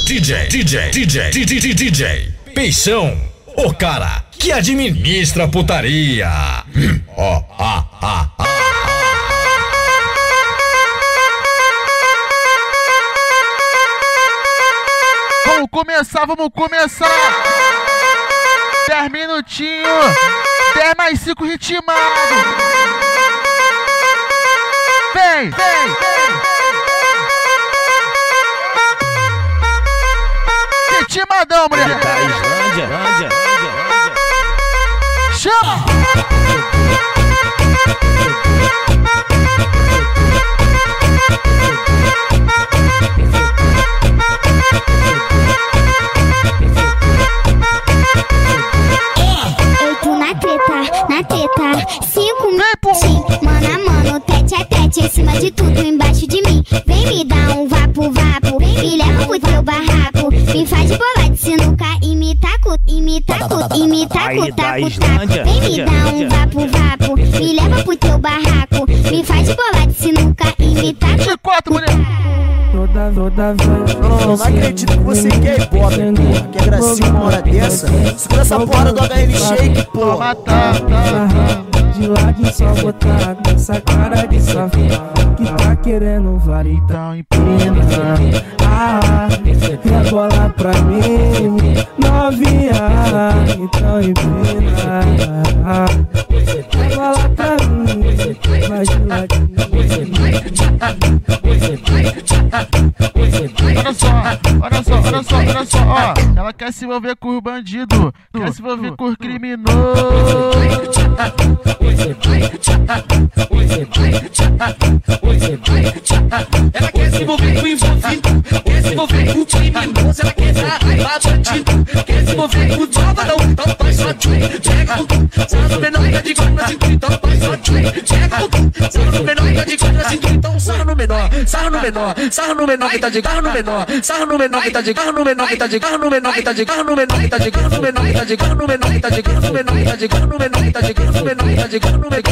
DJ Peixão, o cara que administra a putaria. Vamos começar. 10 minutinhos, 10 mais 5 ritmado. Vem. Ritmadão, mulher. Da Islândia. Chama. Eu tô na treta, 5 minutinhos, mano a mano, tete a tete, em cima de tudo, embaixo de mim. Vem me dar um vapo, me leva pro teu barraco, me faz bolar de sinuca e me taco, Vem me dar um vapo, me leva pro teu barraco, me faz bolar de sinuca e me taco. Chicote, mulher. Toda vez. Não acredito que você quer hip-hop, porra. Que gracinha uma hora dessa. Segura essa porra do HL Shake, porra. De lado só botar com essa cara de safado que tá querendo vale, então empina. Rebola pra mim, novinha, então empina. Rebola pra mim, vai de ladinho. Olha só, ó. Ela quer se envolver com os bandidos, quer se envolver com os criminosos. Ela quer se envolver com envolvido, quer se envolver com criminoso, ela quer dar raiva bandido, quer se envolver com salvadão, então faz só tchum, chega com tu, sarra menor, tá de cor na cintura, então faz só tchum, chega com tu, sarra menor, tá de cor na cintura, então sarra no menor, que tá de carro no menor, sarra no menor, que tá de carro no menor, que tá de carro no menor, que tá de carro no menor, que tá de carro no menor, que tá de carro no menor, que tá de carro no menor, que tá de carro no menor, que tá de carro no menor, que tá de carro no menor.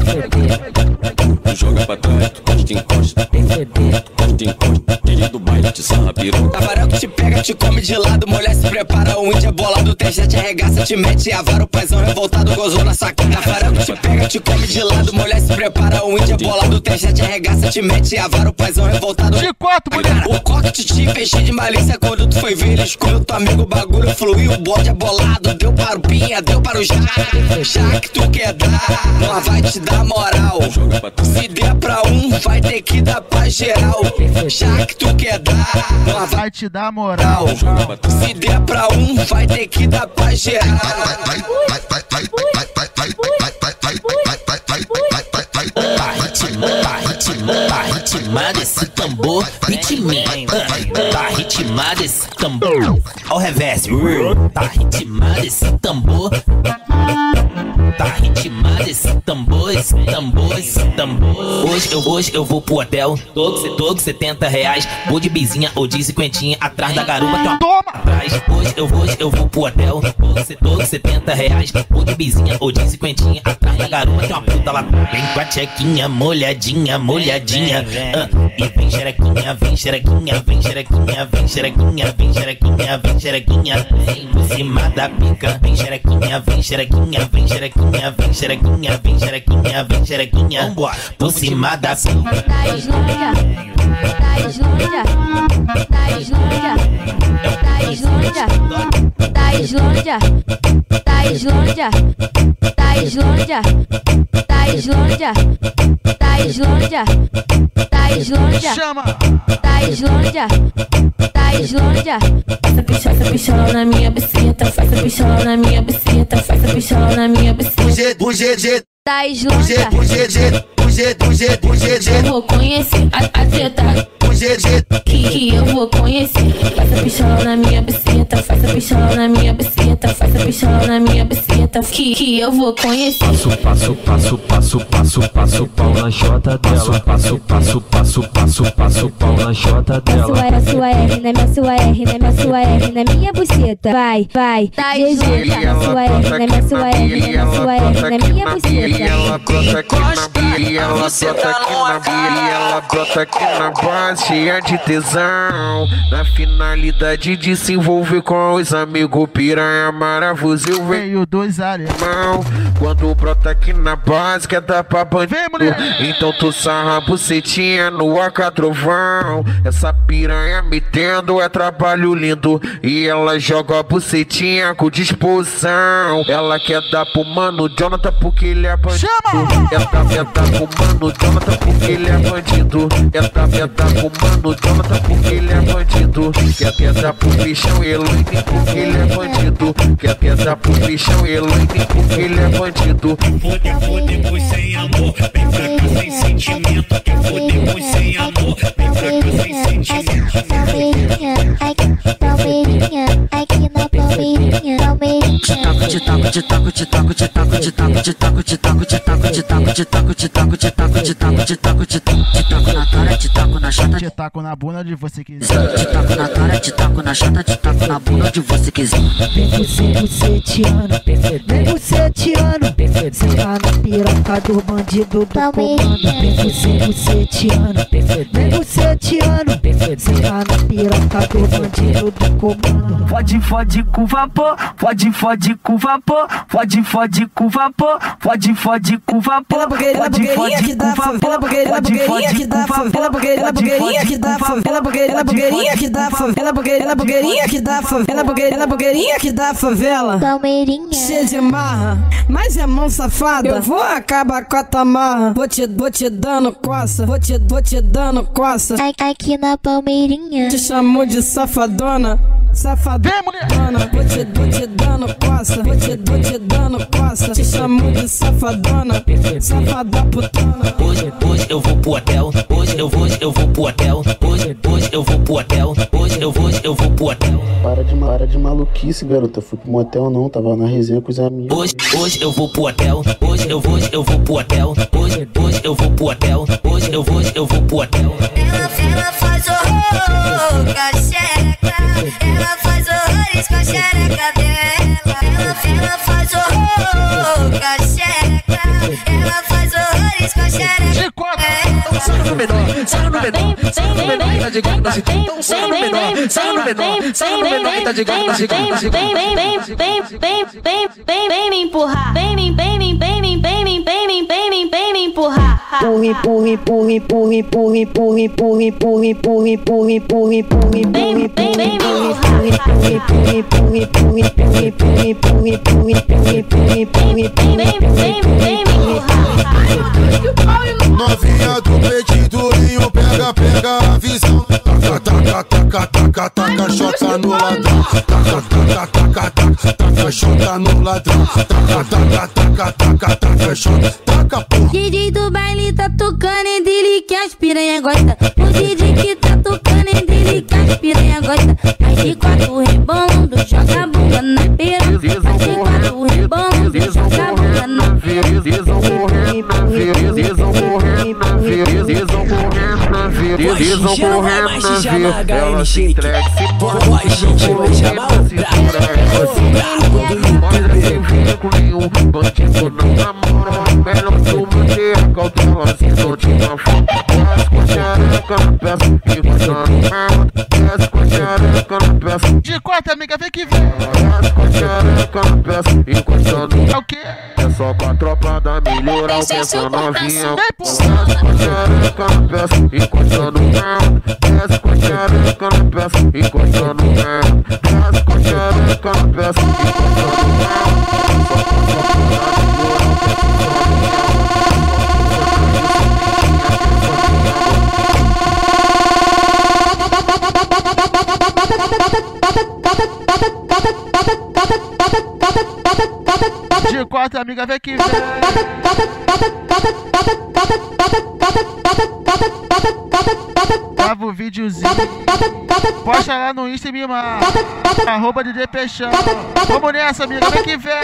Joga pra trás, encosta, querido baile de sarra piroca. Camarão que te pega, te come de lado, mulher se prepara, o índia bolado, testa, te arregaça, te mete a vara, o paizão revoltado, gozou na sacada. Camarão que te pega, te come de lado, mulher se prepara, o índia bolado, testa, te arregaça, te mete a vara, o paizão revoltado. De quatro, mulher. O coque te fez cheio de malícia, quando tu foi ver, ele escolheu teu amigo, o bagulho fluiu, o bode é bolado, deu para o pinha, deu para o já que tu quer dar, nós vai te dar moral, se der pra um, vai ter que dar pra geral, já que tu quer dar, nós vai te dar moral, se der pra um, vai ter que dar pra geral. Tá ritmado esse tambor, tá ritmado esse tambor, ao revés, tá ritmado esse tambor, tá ritmado esse tambor, Hoje eu vou pro hotel, todo R$70, vou de bizinha ou de 50 atrás da garupa tem uma toma atrás. Hoje eu vou pro hotel, todo R$70, vou de bizinha ou de 50 atrás da garupa tem uma puta lá. Vem com a tchequinha molhadinha, e vem xerequinha, vem por cima da pica, vem xerequinha, vambora, por cima da pica. Chama. Faça pistola na minha buceta, faça pistola na minha buceta, faça pistola na minha buceta. O GG Da Islândia, o GG eu vou conhecer a treta o GG que eu vou conhecer. Faça pistola na minha buceta, buceta, faz a pistola na minha buceta, faz a pistola na minha buceta, que eu vou conhecer. Passo, passo, passo, passo, passo, passo, pau na jota dela. Passo, passo, passo, passo, passo, pau na jota dela. Sua R, na minha sua R, na minha sua R, na minha buceta. Vai, vai, tá GG, na sua R, na minha sua R, na minha sua R, na minha buceta. Ela brota aqui na bia, ela brota aqui na bia, ela brota aqui na base, cheia de tesão. Na finalidade de se envolver com os amigos piranha maravilhoso. Veio dois alemão. Quando brota aqui na base, quer dar pra bandido. Então tu sarra a bucetinha no AK trovão. Essa piranha metendo é trabalho lindo. E ela joga a bucetinha com disposição. Ela quer dar pro mano Jonathan porque ele é bandido. Ela quer dar pro mano Jonathan porque ele é bandido. Ela quer dar pro mano Jonathan porque ele é bandido. Quer dar pro bichão Eloine porque ele é bandido. Quer dar pro bichão Eloine porque ele é bandido. Fodemos sem amor, vem pra cá sem sentimento. Fodemos sem amor, vem pra cá sem sentimento. Palmeirinha, aqui na Palmeirinha, Palmeirinha. Te taco, te taco, te taco, te taco, te taco, te taco, te taco, te taco, te taco, te taco, te taco, te taco, te taco, te taco, te taco, te taco na cara, te taco na chata, te taco na bunda de você quiser. Te taco na cara, te taco na chata, te taco na bunda de você quiser. Vem você, bucetiano, vem bucetiano, senta na piroca do bandido do comando. Vem você, bucetiano, vem bucetiano, senta na piroca do bandido do comando. Fode, fode com vapor, fode, fode com vapor, fode, fode com vapor, fode, fode com vapor. Ela bugueirinha que dá favela, ela bugueirinha que dá favela, ela bugueirinha que dá favela, ela bugueirinha que dá favela, ela bugueirinha que dá favela, ela bugueirinha que dá favela. Palmeirinha. Cheia de marra, mas é mão safada. Eu vou acabar com a tua marra. Vou te dando coça, vou te dando coça. Aqui na Palmeirinha. Te chamou de safadona. Safadona, vou te dando coça, vou te dando coça. Te chamo de safadona, safada putona. Hoje eu vou pro hotel, hoje eu vou pro hotel, hoje eu vou pro hotel, hoje eu vou pro hotel. Para de maluquice, garota, fui pro motel não, tava na resenha com os amigos. Hoje eu vou pro hotel, hoje eu vou pro hotel, hoje eu vou pro hotel, hoje eu vou pro hotel. Ela faz horror com a xereca, ela faz horrores com a xereca dela. Ela faz horror com a xereca, ela faz horrores com a xereca. Sai no menor, sai no menor, sai no menor que tá de gato na cintura. Sai no menor, sai no menor, sai no menor que tá de gato na cintura. Vem me empurrar, vem me empurrar. Empurra, empurra, empurra, empurra, empurra, empurra, empurra, empurra, empurra, empurra, empurra, novinha do peito durinho, pega a visão. Taca, chota no ladrão. Taca, chota no ladrão. Taca, chota, taca porra. DJ do baile tá tocando em dele que as piranha gosta. O DJ que tá tocando em dele que as piranha gosta. Vai de quatro rebolando, joga a bunda na piranha. Vai de quatro rebolando, joga a bunda na piranha. Ela se entrega, se pode, gente vai chamar o bandido não namora, melhor que o manter a cautela, se não te dá fogo. Desce com a xereca na peça, encostando merda. Desce com a xereca na peça. De quarta, amiga, vem que vem. Desce com a xereca na peça, encostando. É o quê? É só com a tropa da melhoral, que essa novinha. Desce com a xereca na peça, encostando merda. Desce com a xereca na peça, encostando merda. Desce com a xereca na peça, encostando merda. De quarta, amiga, vem que vem. Grava o videozinho. Posta lá no Insta e me marca. Arroba DJ Peixão. Vamos nessa, amiga, vem que vem.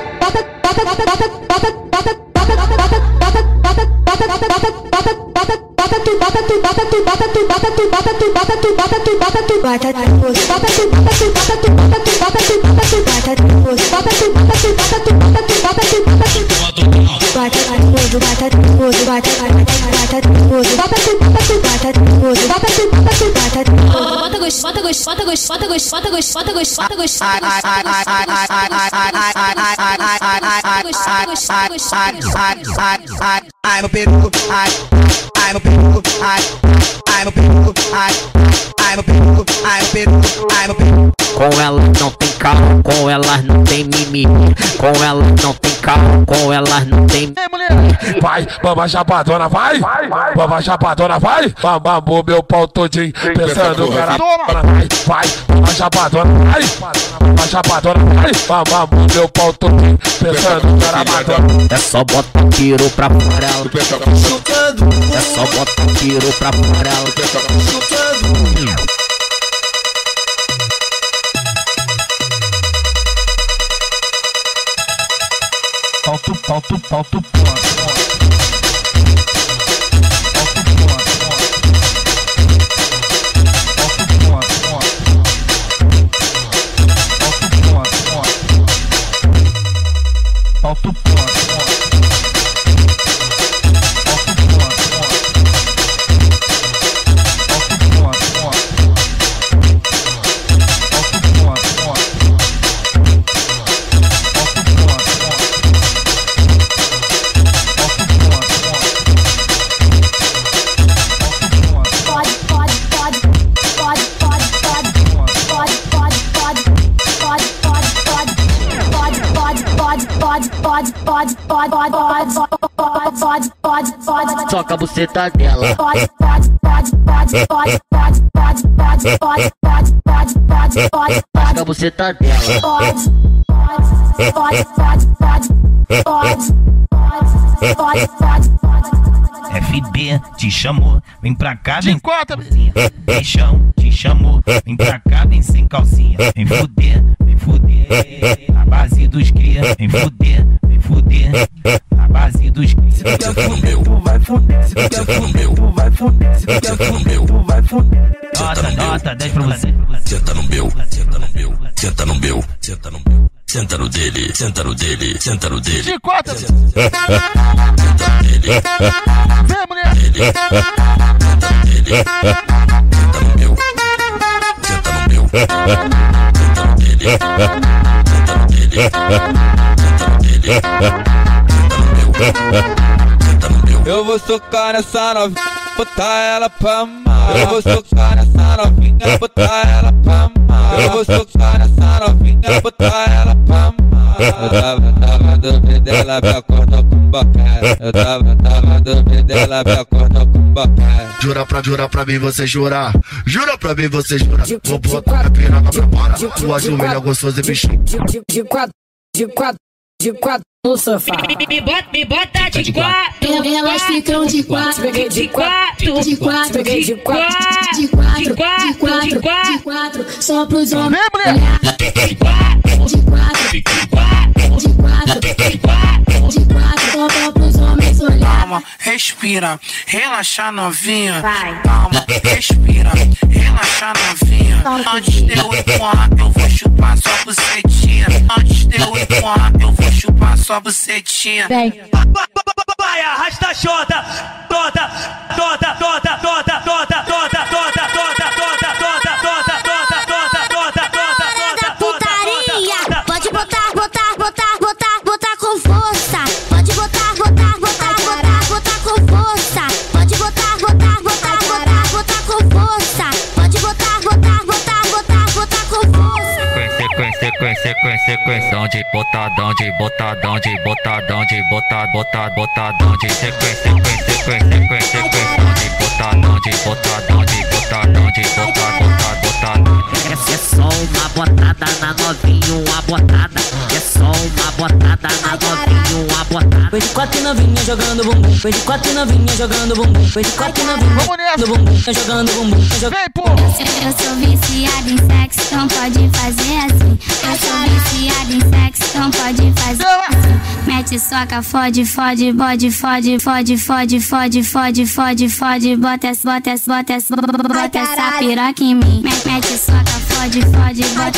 Ai, meu peru, ai, meu peru, ai, meu peru, ai, meu peru, ai, meu peru, ai, meu peru. Com elas não tem carro, com elas não tem mimimi. Com elas não tem carro, com elas não tem. Vai, mamãe chapadona, vai! Mamãe chapadona, vai! Mamamou meu pau todinho, pensando que era vai, mamãe chapadona, vai! Mamãe chapadona, vai! Mamamou meu pau todinho, pensando que era madonna. É só botar tiro pra fora ela. É só botar tiro pra fora ela. Falta Soca a buceta dela. Soca a buceta dela. FB te chamou, vem pra cá, vem calcinha. Peixão te chamou, vem pra cá, vem sem calcinha. Vem fuder, na base dos cria. Vem fuder, na base dos cria. Se tu quer fuder, tu vai fuder. Se tu quer fuder, tu vai fuder. Se tu quer fuder, tu vai fuder. Nota 10 pra você. Senta no meu, senta no meu, senta no meu, senta no meu. Senta no dele, senta no dele, senta no dele. De quatro. Senta no dele. Vem, mulher. Senta no dele. Senta no meu. Senta no meu. Senta no dele. Senta no dele. Senta no dele. Senta no meu. Senta no meu. Eu vou socar nessa novinha, botar ela pra amar. Eu vou socar nessa novinha, botar ela pra amar. Eu vou socar nessa novinha, botar ela pra amar. Eu tava dormindo, ela me acordou com boquete. Eu tava dormindo, ela me acordou com boquete. Jura pra mim você jurar. Jura pra mim você jurar. Vou botar a piroca pra fora. Tu ajoelha gostoso e bichinho. De quatro no sofá. Me bota de quatro. Elas ficam de quatro. De quatro. Só pros homens. De quatro. Só pros homens olhar. Calma, respira, relaxa novinha. Calma, respira, relaxa novinha. Antes de eu empurrar, eu vou chupar sua bucetinha. Antes de eu empurrar, eu vou chupar sua bucetinha. Vai, arrasta a xota, toda. Putaria, pode botar com força. Pode botar com força. Pode botar com força. Pode botar com força. Sequência de botadão, de botadão, de botadão, de botadão, de sequência de botadão, de botadão, de botadão, de botadão. É só uma botada na novinha, uma botada. É só uma botada na novinha, uma botada. quatro novinha jogando bumbum. Foi de quatro novinha jogando bumbum. Foi de quatro novinha jogando bumbum. Jogando bumbum. Vem, pô! Eu sou viciada em sexo, então pode fazer assim. Eu sou viciada em sexo, então pode fazer assim. Mete soca, fode, fode, bode, fode, fode, fode, fode, fode, fode, fode, bota essa piroca em mim. Mete soca, fode, fode, bota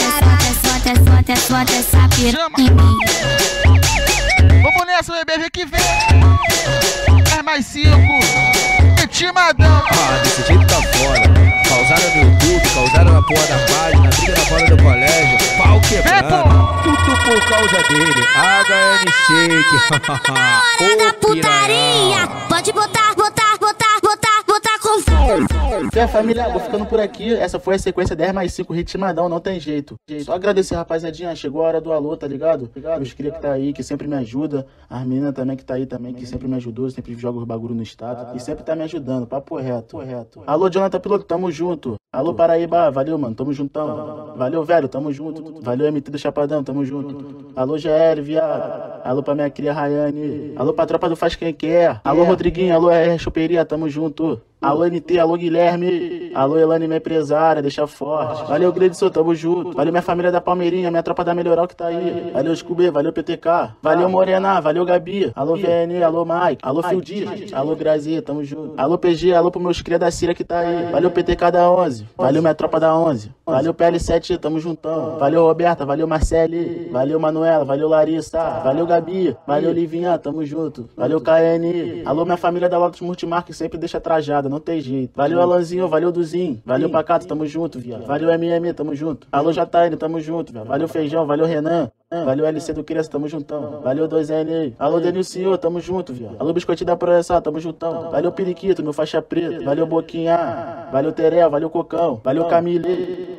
essa piroca em mim. Vamos nessa, bebê, vem que vem. 10+5. Ritmadão. Ah, desse jeito tá foda. Causaram no YouTube, causaram na porra da página, briga na porta do colégio, pau quebrando. Tudo por causa dele. HN Shake. Da putaria. Pode botar com fogo. Fé, família, vou ficando por aqui. Essa foi a sequência 10+5 ritmadão, não tem jeito. Só agradecer, rapaziadinha. Chegou a hora do alô, tá ligado? Os cria que tá aí, que sempre me ajuda. As meninas também que tá aí também, que sempre me ajudou. Sempre joga os bagulho no status. E sempre tá me ajudando, papo reto. Alô, Jonathan Piloto, tamo junto. Alô, Paraíba, valeu, mano, tamo juntão. Valeu, velho, tamo junto. Valeu, MT do Chapadão, tamo junto. Alô, GL, viado. Alô, pra minha cria Rayane. Alô, pra tropa do Faz Quem Quer. Alô, Rodriguinho, alô, Choperia, tamo junto. Alô, NT, alô, Guilherme. Alô, Elane, minha empresária, deixa forte. Valeu, Gleidson, tamo junto. Valeu, minha família da Palmeirinha, minha tropa da Melhoral que tá aí. Valeu, Scooby, valeu, PTK. Valeu, Morena, valeu, Gabi. Alô, VN, alô, Mike. Alô, Phil Dias. Alô, Grazi, tamo junto. Alô, PG, alô, pro meus cria da Síria que tá aí. Valeu, PTK da 11. Valeu, minha tropa da 11. Valeu, PL7, tamo juntão. Valeu, Roberta, valeu, Marcele. Valeu, Manuela, valeu, Larissa. Valeu, Gabi. Valeu, Livinha, tamo junto. Valeu, KN. Alô, minha família da Lotus Multimar que sempre deixa trajada, não tem jeito. Valeu, Alanzinho, valeu, Duzinho. Valeu, Pacato, tamo junto, viado. Valeu, MM, tamo junto. Alô, JN, tamo junto, viado. Valeu, Feijão, valeu, Renan. Valeu, LC do Criança, tamo juntão. Valeu, 2N. Alô, Denilcinho, tamo junto, viado. Alô, Biscoitinho da Proessal, tamo juntão. Valeu, Periquito, meu faixa preta. Valeu, Boquinha. Valeu, Terel, valeu, Cocão. Valeu, Camille.